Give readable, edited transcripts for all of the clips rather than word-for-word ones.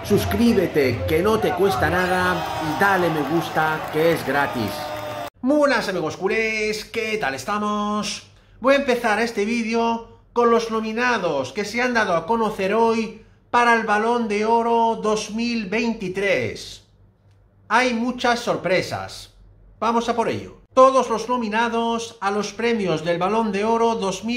Suscríbete, que no te cuesta nada, y dale me gusta, que es gratis. Muy buenas amigos culés, ¿qué tal estamos? Voy a empezar este vídeo con los nominados que se han dado a conocer hoy para el Balón de Oro 2023. Hay muchas sorpresas. Vamos a por ello. Todos los nominados a los premios del Balón de Oro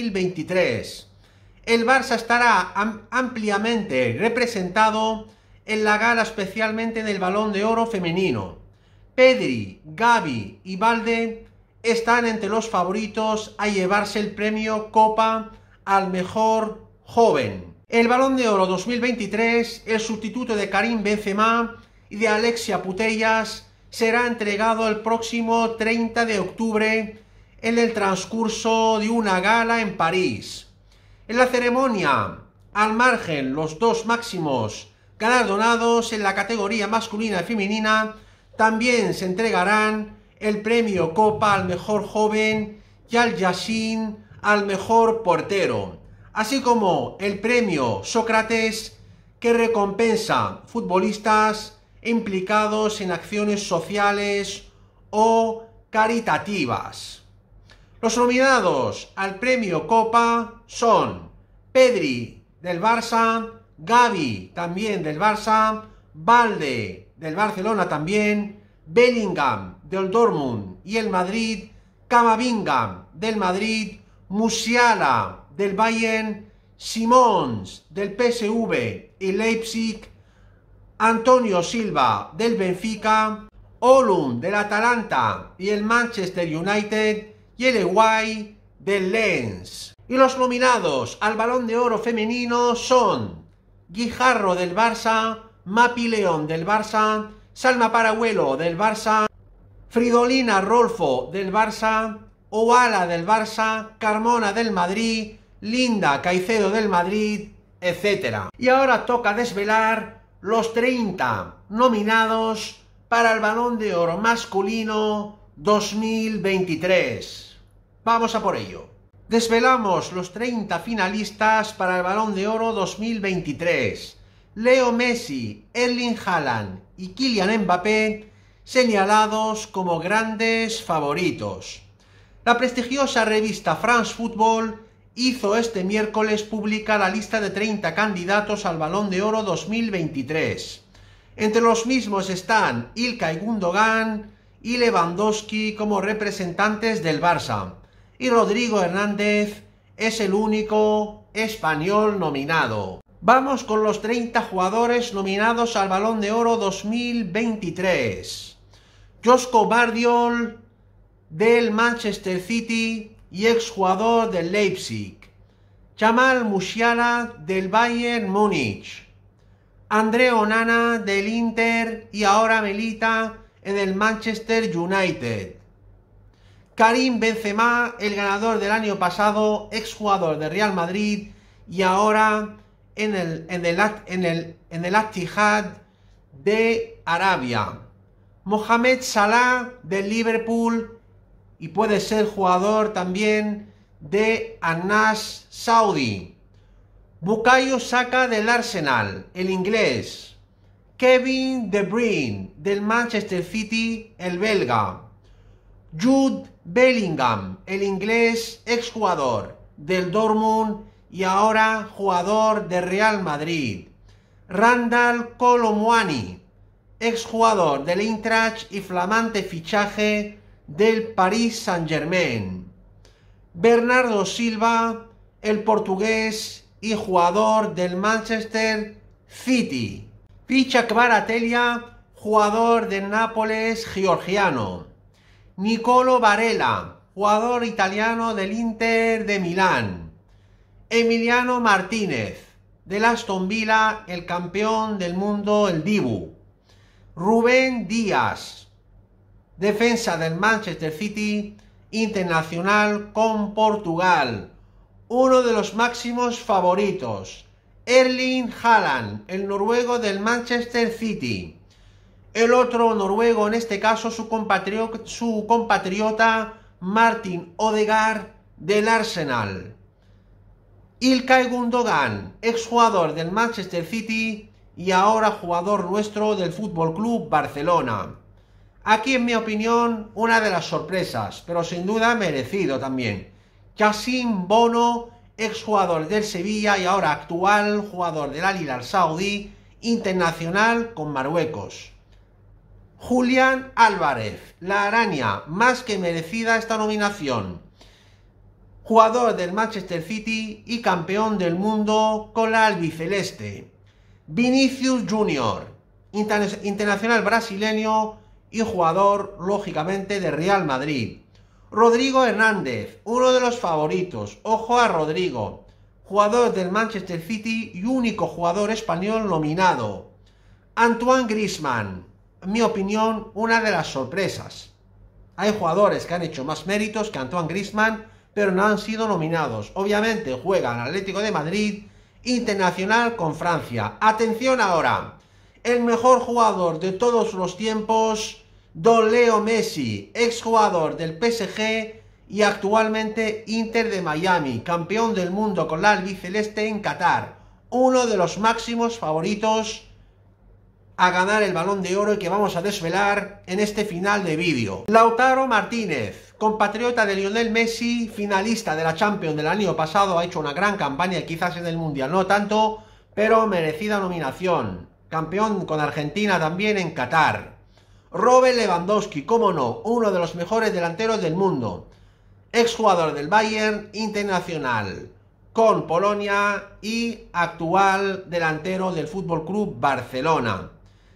2023. El Barça estará ampliamente representado en la gala, especialmente del Balón de Oro femenino. Pedri, Gavi y Balde están entre los favoritos a llevarse el premio Copa al mejor joven. El Balón de Oro 2023, el sustituto de Karim Benzema y de Alexia Putellas, será entregado el próximo 30 de octubre en el transcurso de una gala en París. En la ceremonia, al margen los dos máximos galardonados en la categoría masculina y femenina, también se entregarán el premio Copa al mejor joven y al Yassin al mejor portero, así como el premio Sócrates, que recompensa futbolistas implicados en acciones sociales o caritativas. Los nominados al premio Copa son Pedri del Barça, Gavi también del Barça, Balde del Barcelona también, Bellingham del Dortmund y el Madrid, Camavinga del Madrid, Musiala del Bayern, Simons del PSV y Leipzig, Antonio Silva del Benfica, Olum del Atalanta y el Manchester United y el Guay del Lens. Y los nominados al Balón de Oro femenino son Guijarro del Barça, Mapi León del Barça, Salma Parahuelo del Barça, Fridolina Rolfo del Barça, Oala del Barça, Carmona del Madrid, Linda Caicedo del Madrid, etc. Y ahora toca desvelar los 30 nominados para el Balón de Oro masculino 2023. Vamos a por ello. Desvelamos los 30 finalistas para el Balón de Oro 2023. Leo Messi, Erling Haaland y Kylian Mbappé señalados como grandes favoritos. La prestigiosa revista France Football hizo este miércoles pública la lista de 30 candidatos al Balón de Oro 2023. Entre los mismos están Ilkay Gundogan y Lewandowski como representantes del Barça, y Rodrigo Hernández es el único español nominado. Vamos con los 30 jugadores nominados al Balón de Oro 2023. Josko Gvardiol del Manchester City y exjugador del Leipzig. Jamal Musiala del Bayern Múnich. André Onana del Inter y ahora milita en el Manchester United. Karim Benzema, el ganador del año pasado, exjugador de Real Madrid y ahora en el Al-Ittihad de Arabia. Mohamed Salah del Liverpool y puede ser jugador también de Al-Nassr Saudi. Bukayo Saka del Arsenal, el inglés. Kevin De Bruyne del Manchester City, el belga. Jude Bellingham, el inglés, exjugador del Dortmund y ahora jugador de Real Madrid. Randal Kolo Muani, exjugador del Eintracht y flamante fichaje del Paris Saint-Germain. Bernardo Silva, el portugués y jugador del Manchester City. Picha Kvaratskhelia, jugador del Nápoles georgiano. Nicolo Barella, jugador italiano del Inter de Milán. Emiliano Martínez, del Aston Villa, el campeón del mundo, el Dibu. Rubén Díaz, defensa del Manchester City, internacional con Portugal, uno de los máximos favoritos. Erling Haaland, el noruego del Manchester City. El otro noruego, en este caso su compatriota Martin Odegaard del Arsenal. Ilkay Gundogan, exjugador del Manchester City y ahora jugador nuestro del Fútbol Club Barcelona. Aquí, en mi opinión, una de las sorpresas, pero sin duda merecido también. Yassine Bono, exjugador del Sevilla y ahora actual jugador del Al Hilal Saudí, internacional con Marruecos. Julián Álvarez, la araña, más que merecida esta nominación. Jugador del Manchester City y campeón del mundo con la albiceleste. Vinicius Junior, internacional brasileño y jugador, lógicamente, de Real Madrid. Rodrigo Hernández, uno de los favoritos, ojo a Rodrigo, jugador del Manchester City y único jugador español nominado. Antoine Griezmann, en mi opinión, una de las sorpresas. Hay jugadores que han hecho más méritos que Antoine Griezmann, pero no han sido nominados. Obviamente juega en Atlético de Madrid, internacional con Francia. Atención ahora, el mejor jugador de todos los tiempos, Don Leo Messi, exjugador del PSG y actualmente Inter de Miami, campeón del mundo con la albiceleste en Qatar, uno de los máximos favoritos a ganar el Balón de Oro y que vamos a desvelar en este final de vídeo. Lautaro Martínez, compatriota de Lionel Messi, finalista de la Champions del año pasado, ha hecho una gran campaña, quizás en el Mundial no tanto, pero merecida nominación. Campeón con Argentina también en Qatar. Robert Lewandowski, cómo no, uno de los mejores delanteros del mundo. Exjugador del Bayern, internacional con Polonia y actual delantero del Fútbol Club Barcelona.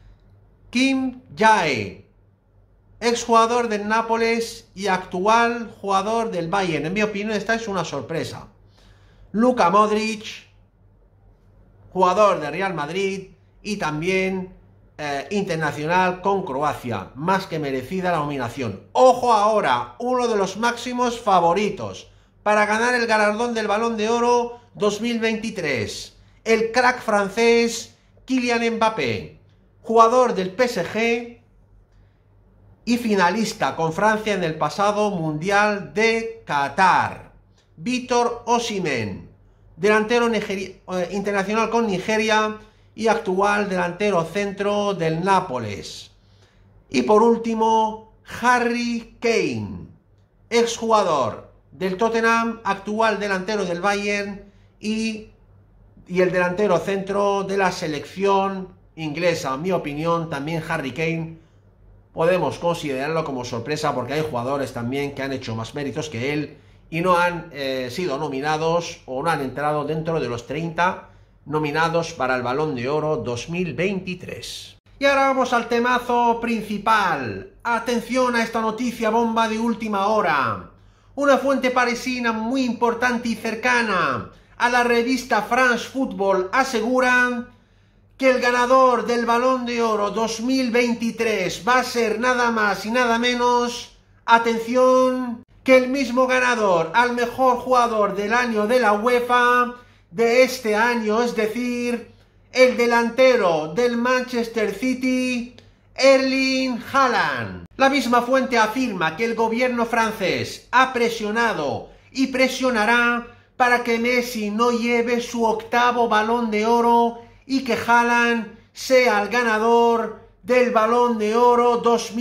Kim Jae, exjugador del Nápoles y actual jugador del Bayern. En mi opinión, esta es una sorpresa. Luka Modric, jugador de Real Madrid y también internacional con Croacia. Más que merecida la nominación. Ojo ahora, uno de los máximos favoritos para ganar el galardón del Balón de Oro 2023. El crack francés Kylian Mbappé, jugador del PSG y finalista con Francia en el pasado Mundial de Qatar. Víctor Osimhen, delantero internacional con Nigeria y actual delantero centro del Nápoles. Y por último, Harry Kane, exjugador del Tottenham, actual delantero del Bayern y el delantero centro de la selección inglesa. En mi opinión, también Harry Kane podemos considerarlo como sorpresa porque hay jugadores también que han hecho más méritos que él y no han sido nominados o no han entrado dentro de los 30 nominados para el Balón de Oro 2023. Y ahora vamos al temazo principal. Atención a esta noticia bomba de última hora. Una fuente parisina muy importante y cercana a la revista France Football asegura que el ganador del Balón de Oro 2023 va a ser nada más y nada menos, atención, que el mismo ganador al mejor jugador del año de la UEFA de este año, es decir, el delantero del Manchester City, Erling Haaland. La misma fuente afirma que el gobierno francés ha presionado y presionará para que Messi no lleve su 8º Balón de Oro y que Haaland sea el ganador del Balón de Oro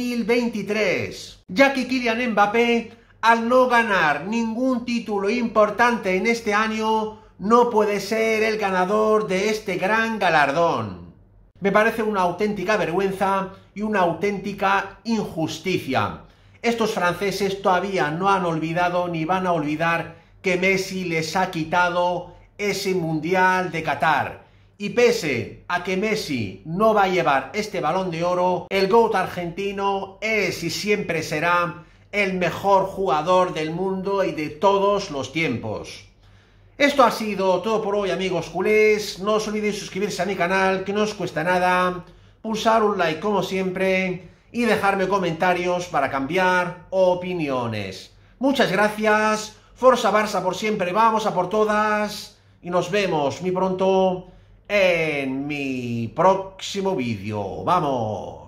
2023, ya que Kylian Mbappé, al no ganar ningún título importante en este año, no puede ser el ganador de este gran galardón. Me parece una auténtica vergüenza y una auténtica injusticia. Estos franceses todavía no han olvidado ni van a olvidar que Messi les ha quitado ese Mundial de Qatar. Y pese a que Messi no va a llevar este Balón de Oro, el GOAT argentino es y siempre será el mejor jugador del mundo y de todos los tiempos. Esto ha sido todo por hoy, amigos culés. No os olvidéis suscribirse a mi canal, que no os cuesta nada, pulsar un like como siempre y dejarme comentarios para cambiar opiniones. Muchas gracias, Forza Barça por siempre, vamos a por todas y nos vemos muy pronto en mi próximo vídeo. ¡Vamos!